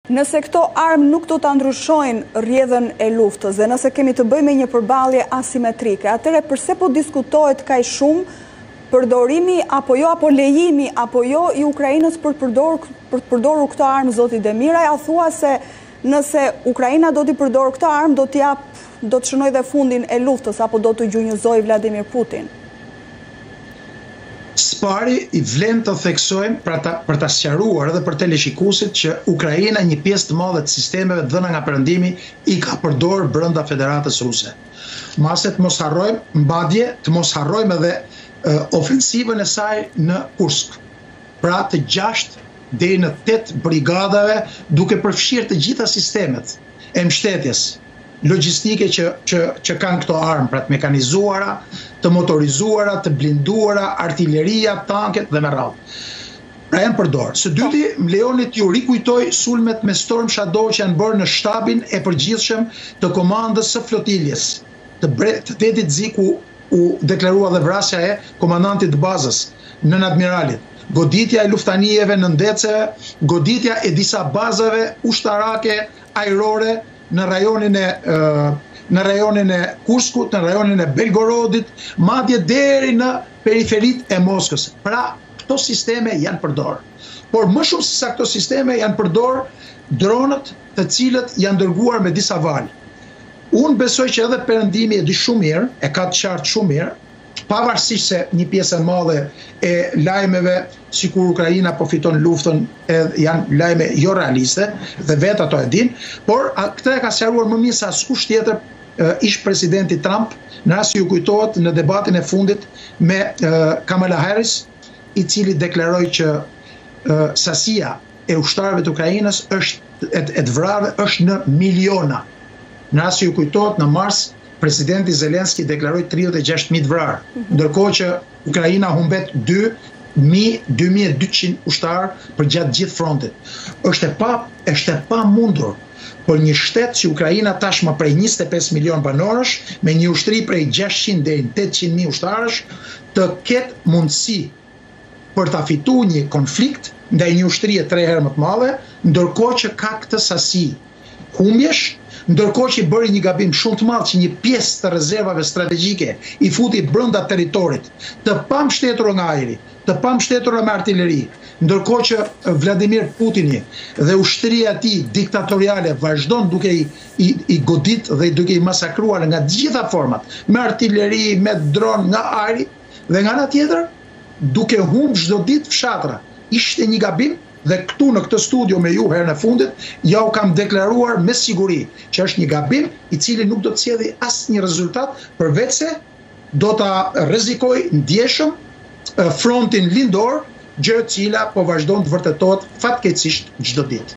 Nëse këto armë nuk do të ndryshojnë rrjedhën e luftës dhe nëse kemi të bëjmë me një përballje asimetrike, atëherë pse po diskutohet kaq shumë përdorimi apo lejimi apo jo i Ukrainës për të përdorur këto armë, zoti Demiraj? A thua se nëse Ukraina do t'i përdorë këto armë, do të shënojë dhe fundin e luftës apo do të gjunjëzojë Vladimir Putin? Spari i vlen të theksojmë për ta sqaruar edhe për teleshikuesit që Ukraina një pjesë të madhe të sistemeve dhëna nga Perëndimi i ka përdorur brenda Federatës Ruse. Mase të mos harrojmë mbadje, të mos harrojmë edhe ofensivën e saj në Kursk. Pra të 6 deri në 8 brigadave, duke përfshirë të gjitha sistemet e mbështetjes logjistike që kanë këto armë, pra të mekanizuara, të motorizuara, të blinduara, artilleria, tanket dhe me radhë. Pra janë përdorë. Së dyti, më lejoni t'ju rikujtoj sulmet me Storm Shadow që janë bërë në shtabin e përgjithshëm të komandës së flotiljes, të Detit Zi, ku u deklarua dhe vrasja e komandantit të bazës, nën admiralit. Goditja e luftanijeve në ndeceve, goditja e disa bazave ushtarake ajrore në rajonin e Kurskut, në rajonin e Belgorodit, madje deri në periferitë e Moskës. Pra, këto sisteme janë përdorë. Por më shumë se sa këto sisteme janë përdorë dronët të cilët janë dërguar me disa valë. Unë besoj që edhe Perëndimi e di shumë mirë, e ka të qartë shumë mirë, pavarësisht se një pjesë e madhe e lajmeve sikur Ukraina po fiton luftën janë lajme jo realiste dhe vetë ato e din, por këtë e ka sqaruar më mirë se askush tjetër ish presidenti Trump, në rast që ju kujtohet në debatin e fundit me Kamala Harris, i cili deklaroi që sasia e ushtarëve të Ukrainës e të vrarëve është në miliona. Në rast që ju kujtohet, në mars presidenti Zelenski deklaroi 36.000 vrarë, ndërkohë që Ukraina humbet 2200 ushtarë për gjatë gjithë frontit. Është e pa mundur për një shtet që Ukraina tashmë prej 25 milion banorësh, me një ushtri prej 600 deri në 800.000 ushtarësh, të ketë mundësi për ta fituar një konflikt ndaj një ushtrie 3 herë më të madhe, ndërkohë që ka këtë sasi humbjesh, ndërkohë që bëri një gabim shumë të madh që një pjesë të rezervave strategjike i futi brenda territorit, të pambështetur nga ajri, të pambështetur me artilleri, ndërkohë që Vladimir Putini dhe ushtria e tij diktatoriale vazhdon duke i godit dhe duke i masakruar nga të gjitha format, me artilleri, me dron, nga ajri, dhe nga ana tjetër duke humbur çdo ditë fshatra. Ishte një gabim. Dhe këtu në këtë studio me ju herën e fundit, ja u kam deklaruar me siguri që është një gabim i cili nuk do të sjellë asnjë rezultat, përveç se do ta rrezikoj ndjeshëm frontin lindor, gjë e cila po vazhdon të vërtetohet fatkeqësisht çdo ditë.